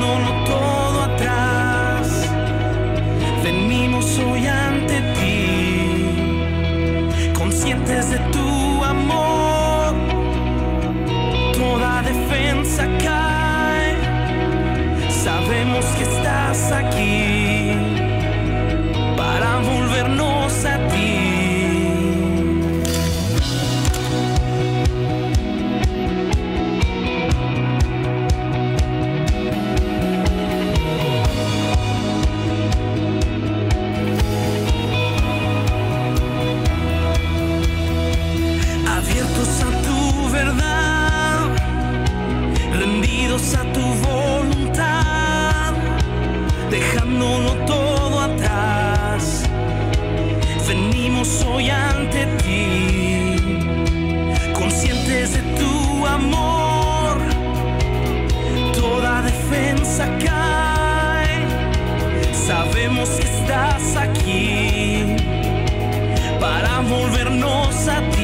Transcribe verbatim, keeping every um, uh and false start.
dejándolo todo atrás. Venimos hoy ante ti, conscientes de tu amor. Toda defensa cae, sabemos que estás aquí para volvernos a ti. Abiertos a tu verdad, rendidos a tu voluntad, dejándolo todo atrás. Venimos hoy ante ti, conscientes de tu amor. Toda defensa cae, sabemos que estás aquí para volvernos a ti.